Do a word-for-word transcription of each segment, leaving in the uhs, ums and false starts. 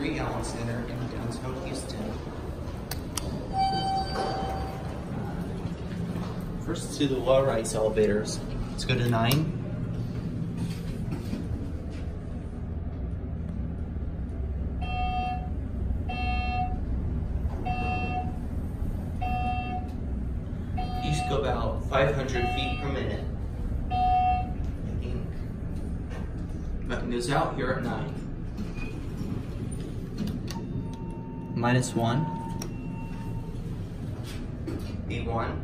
Mary Allen Center in downtown Houston. First to the low-rise elevators. Let's go to nine. These go about five hundred feet per minute. I think. Button goes out here at nine. Minus one. B one.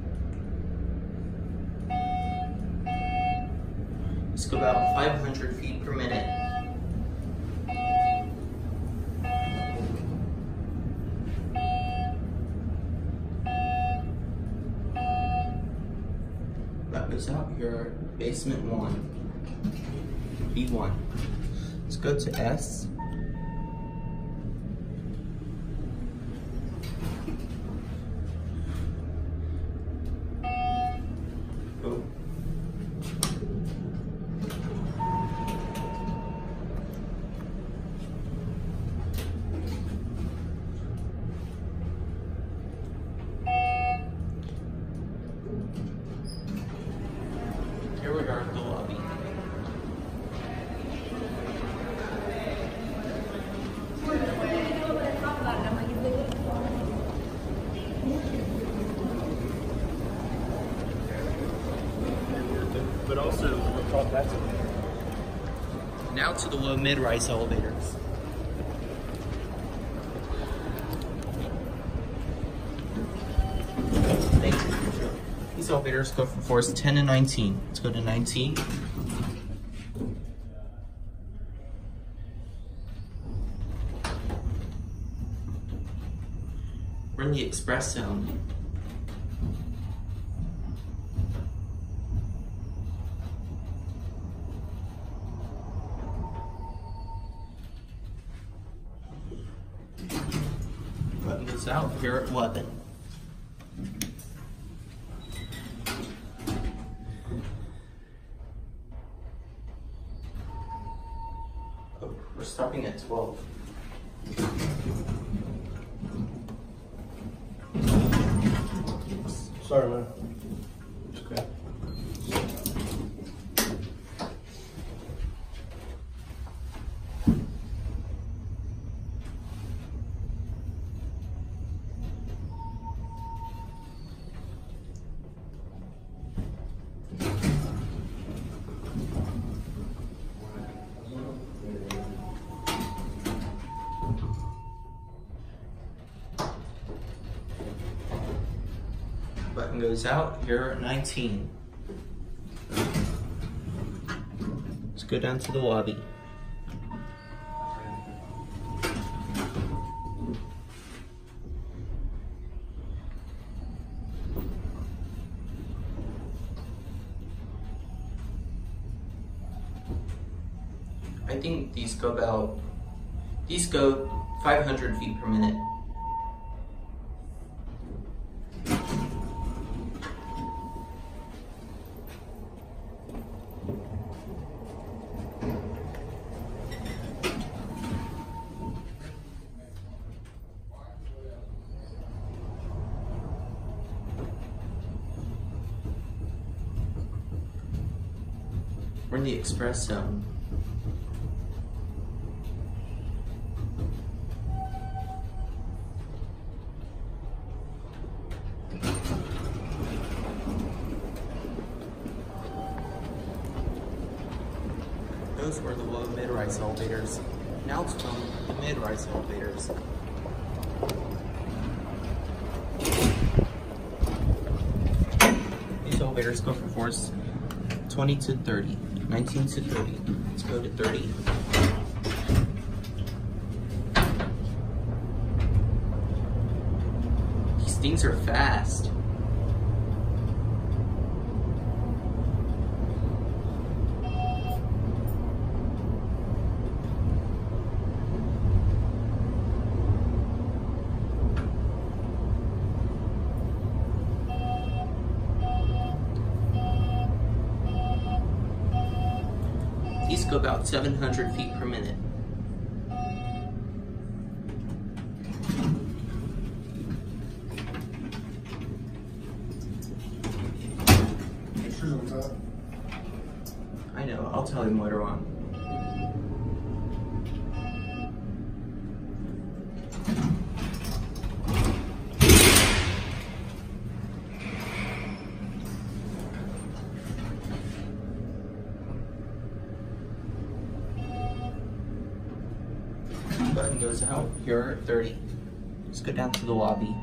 Let's go about five hundred feet per minute. That goes out here, basement one. B one. Let's go to S. Oh. Here we are at the lobby. But also, that's Now to the low mid-rise elevators. Thank you. These elevators go from floors ten and nineteen. Let's go to nineteen. We're in the express zone. Button goes out here at eleven. Oh, we're stopping at twelve. sorry, man. Okay. Button goes out here at nineteen. Let's go down to the lobby. I think these go about, these go five hundred feet per minute. We're in the express zone. Those were the low mid-rise elevators. Now it's from the mid-rise elevators. These elevators go from floors twenty to thirty, nineteen to thirty. Let's go to thirty. These things are fast. These go about seven hundred feet per minute. I know, I'll tell him later on. Button goes out, you're at thirty. Let's go down to the lobby.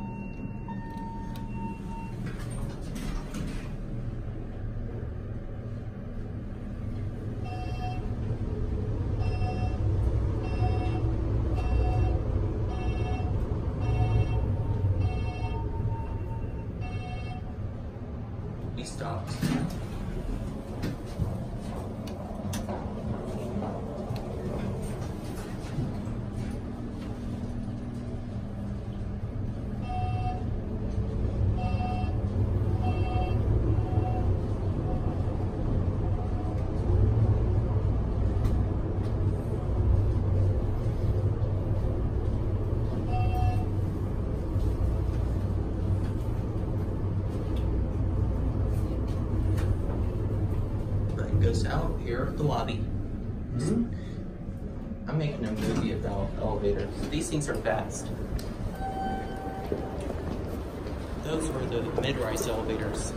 He stops. Goes out here at the lobby. Mm-hmm. I'm making a movie about elevators. These things are fast. Those were the mid-rise elevators.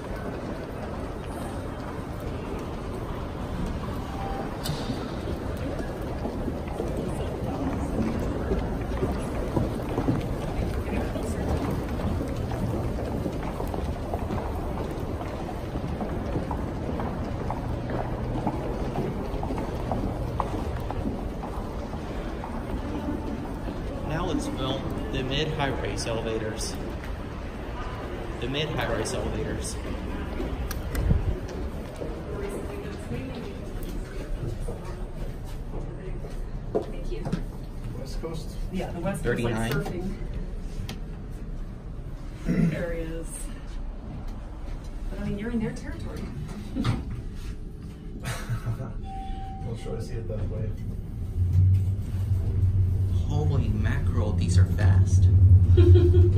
Now let's film the mid-high-rise elevators. The mid-high-rise elevators. Thank you. West Coast? Yeah, the West Coast thirty-nine. like surfing areas. But I mean, you're in their territory. Not sure I see it that way. Holy mackerel, these are fast. It's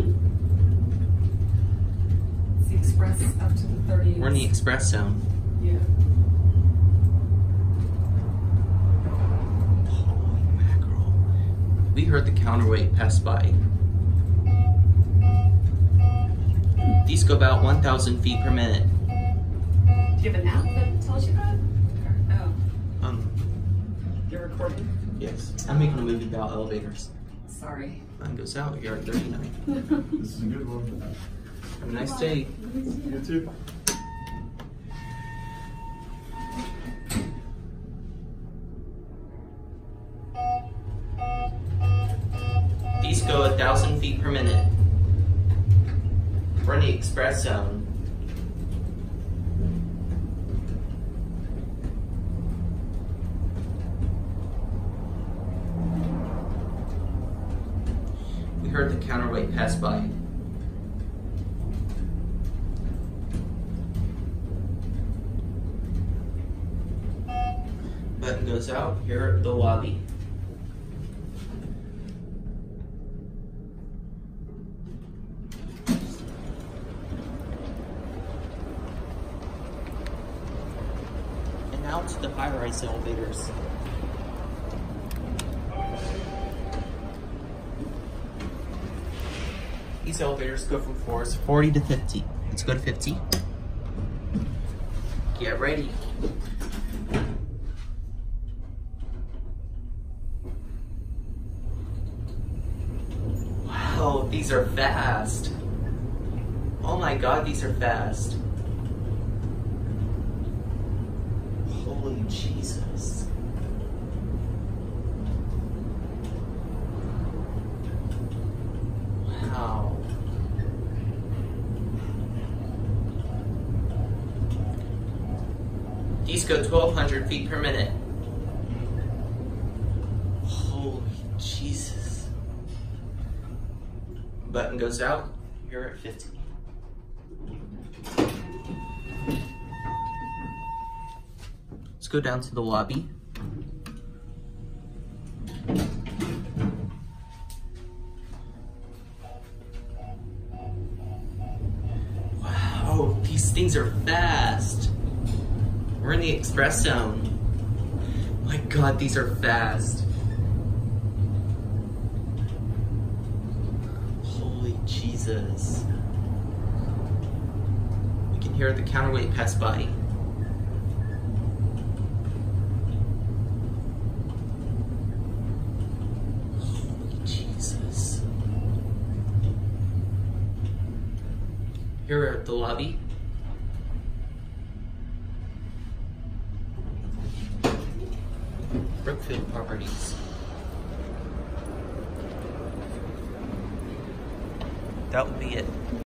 the express up to the thirties. We're in the express zone. Yeah. Holy mackerel. We heard the counterweight pass by. These go about one thousand feet per minute. Do you have an app that tells you that? Oh, Um, you're recording? yes. I'm making a movie about elevators. Sorry. Mine goes out, you're at thirty-nine. This is a good one. Have a nice day. You too. These go a thousand feet per minute. We're in the express zone. We heard the counterweight pass by. Button goes out here at the lobby. And now to the high-rise elevators. These elevators go from floors forty to fifty. Let's go to fifty. Get ready. Wow, these are fast. Oh my god, these are fast. Holy Jesus. Wow. These go twelve hundred feet per minute. Holy Jesus. Button goes out, you're at fifty. Let's go down to the lobby. Wow, these things are fast. We're in the express zone. My God, these are fast. Holy Jesus. We can hear the counterweight pass by. Holy Jesus. Here we're at the lobby. Brookfield Properties. That would be it.